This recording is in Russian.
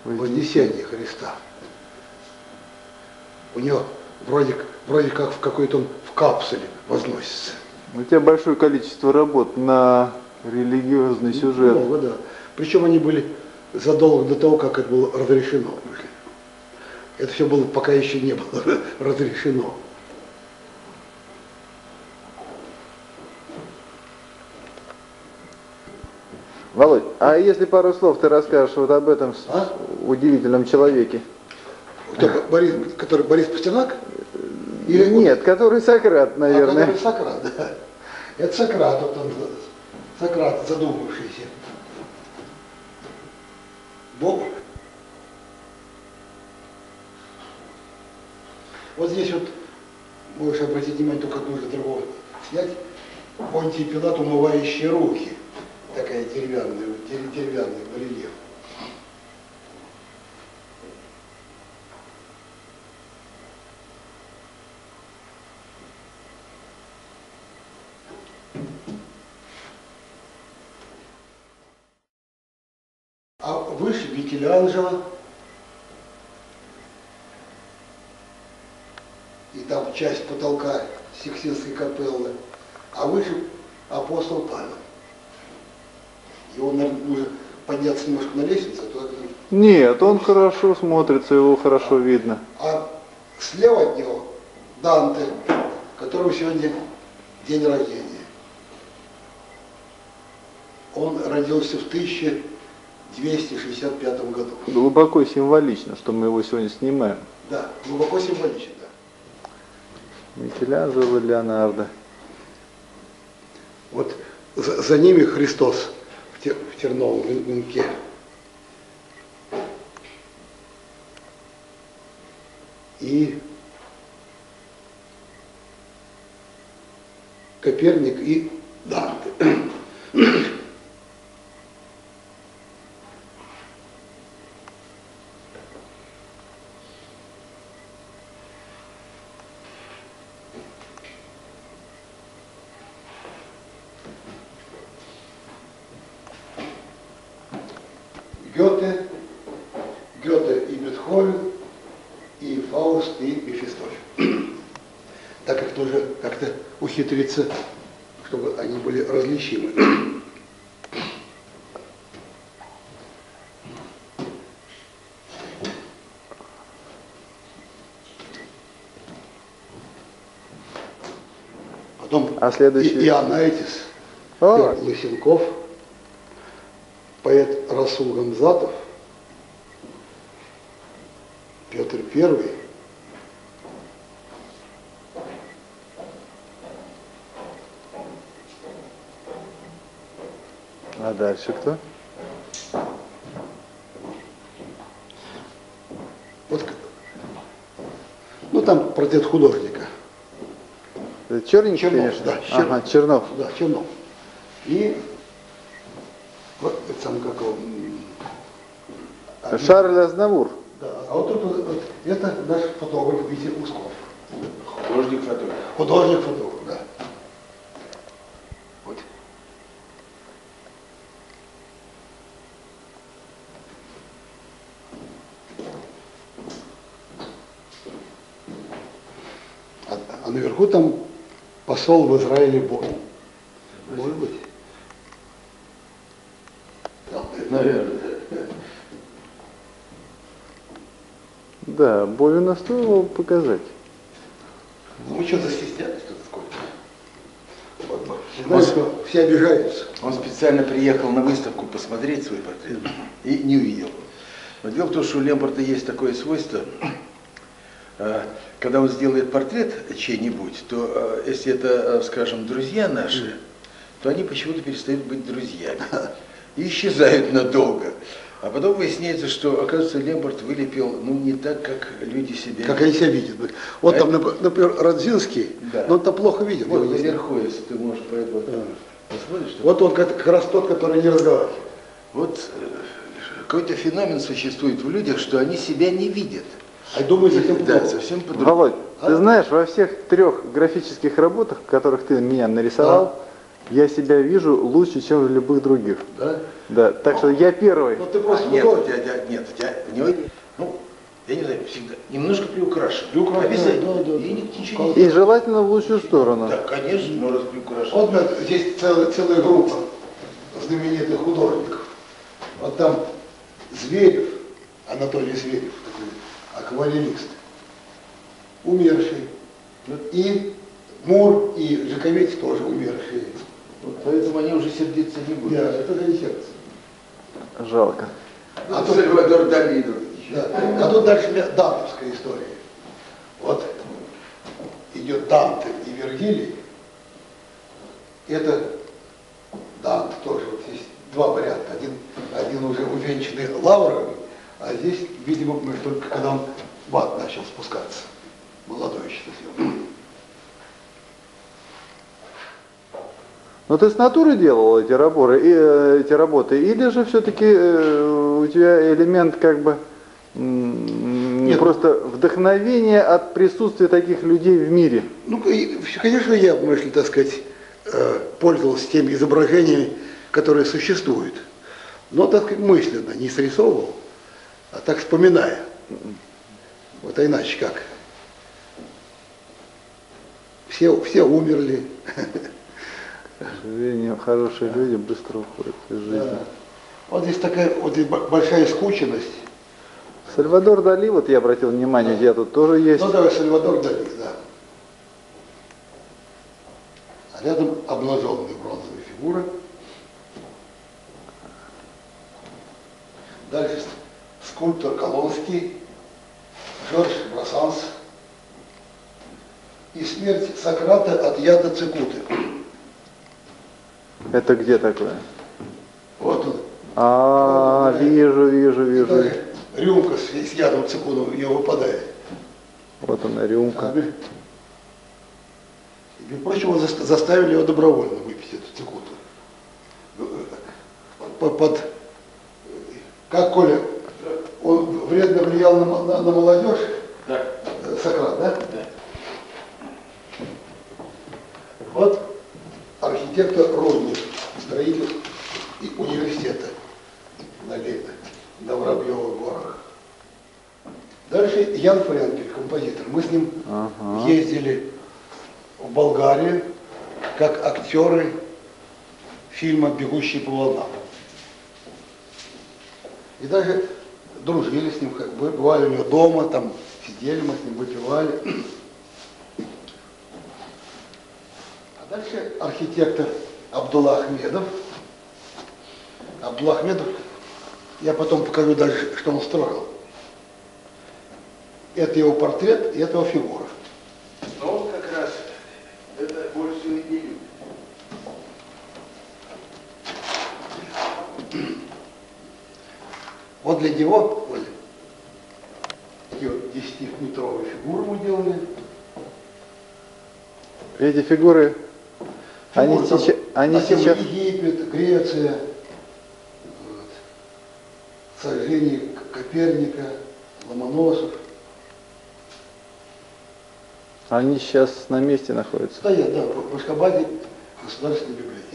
Вознесение Христа. У него вроде как в какой-то он в капсуле возносится. У тебя большое количество работ на религиозный сюжет. Много, да. Причем они были задолго до того, как это было разрешено. Это все было, пока еще не было разрешено. Володь, а если пару слов ты расскажешь вот об этом удивительном человеке? Кто, который Борис Пастернак? Или нет, который Сократ, наверное. Который Сократ, да. Это Сократ, вот он, Сократ, задумавшийся. Бог. Вот здесь вот, можешь обратить внимание, только как нужно другого снять, Понтий Пилат, умывающий руки. Такая деревянный барельеф. А выше Микеланджело. И там часть потолка Сикстинской капеллы. А выше апостол Павел. Его, наверное, нужно подняться немножко на лестницу. А то... Нет, он хорошо смотрится, его хорошо видно. А слева от него Данте, которому сегодня день рождения. Он родился в 1265 году. Глубоко символично, что мы его сегодня снимаем. Да, глубоко символично, да. Микеланджело, Леонардо. Вот за ними Христос в терновом венке. И Коперник и Данте. Гёте и Бетховен, и Фауст, и Мефистофель. Так как тоже как-то ухитриться, чтобы они были различимы. Потом Иоанн Айтис, Лысенков, поэт Расул Гамзатов, Петр I, а дальше кто? Вот, ну там портрет художника. Это черненький, Чернов, конечно? Да, ага, Чернов. Да, Чернов. И вот сам как его... Шарль Азнавур. Да, а вот тут вот, это наш фотограф Витя Усков. Художник-фотограф. Художник-фотограф, да. Вот. А наверху там посол в Израиле Бон. Может быть? Наверное. Да, Бовина стоило показать. Ну, мы что-то стеснялись тут сколько. Знаешь, все обижаются. Он специально приехал на выставку посмотреть свой портрет и не увидел. Но дело в том, что у Лембарта есть такое свойство, когда он сделает портрет чей-нибудь, то если это, скажем, друзья наши, то они почему-то перестают быть друзьями и исчезают надолго. А потом выясняется, что, оказывается, Лембарт вылепил, ну, не так, как люди себя Как они себя видят. Вот там, например, Радзинский, да. Но он-то плохо видит. Вот наверху, если ты можешь посмотришь. Вот он как раз тот, который не разговаривает. Вот какой-то феномен существует в людях, что они себя не видят. А думают совсем по-другому. Да, совсем по-другому. Володь, ты знаешь, во всех трех графических работах, в которых ты меня нарисовал, Я себя вижу лучше, чем любых других. Да? Да, так что я первый. Ну ты просто Нет, у художник. тебя, нет, у тебя, у него, ну, я не знаю, всегда, немножко приукрашен. Приукрашен, Обязательно. да, да, И да. ничего не И желательно в лучшую сторону. Да, конечно, но раз приукрашен. Вот здесь целая группа знаменитых художников. Вот там Зверев, Анатолий Зверев, такой акварелист, умерший. И Мур, и Жаковец тоже умершие. Вот поэтому они уже сердиться не будут. Да, это не сердце. Жалко. А то Сальвадор Дали. Да. А тут дальше дантовская история. Вот идет Данте и Вергилий. Это Данте тоже. Вот здесь два варианта. Один уже увенчанный лаврами, а здесь, видимо, мы только когда он в ад начал спускаться. Молодой еще совсем. Но ты с натуры делал эти работы, или же все-таки у тебя элемент как бы Нет. просто вдохновение от присутствия таких людей в мире? Ну, конечно, я, мысль, так сказать, пользовался теми изображениями, которые существуют. Но, так сказать, мысленно, не срисовывал, а так вспоминая. Вот, а иначе как? Все умерли. К сожалению, хорошие люди быстро уходят из жизни. Да. Вот здесь такая вот здесь большая скученность. Сальвадор Дали, вот я обратил внимание, у тебя тут тоже есть. Ну да, Сальвадор Дали, да. А рядом обнаженная бронзовая фигура. Дальше скульптор Колонский, Жорж Брассанс и смерть Сократа от яда цикуты. Это где такое? Вот он. Вижу. Даже рюмка с ядом цикуты у него выпадает. Вот она, рюмка. И, между прочим, его заставили его добровольно выпить эту цикуту. Как, Коля, он вредно влиял на молодежь? Да. Сократ, да? Да. Вот архитектор Руднев, строитель университета на Воробьевых горах. Дальше Ян Френкель, композитор. Мы с ним ездили в Болгарию как актеры фильма «Бегущий по волнам». И даже дружили с ним, бывали у него дома, там сидели, мы с ним выпивали. А дальше архитектор Абдулла Ахмедов. Абдулла Ахмедов, я потом покажу даже, что он строил. Это его портрет и это его фигура. Но он как раз это больше всего и не любит. Вот для него, Оля, такие вот 10-метровые фигуры мы делали. Эти фигуры, они Там сейчас... Египет, Греция, вот, сожжение Коперника, Ломоносов. Они сейчас на месте находятся. Стоят, да, в Ашхабаде, Государственной библиотеке.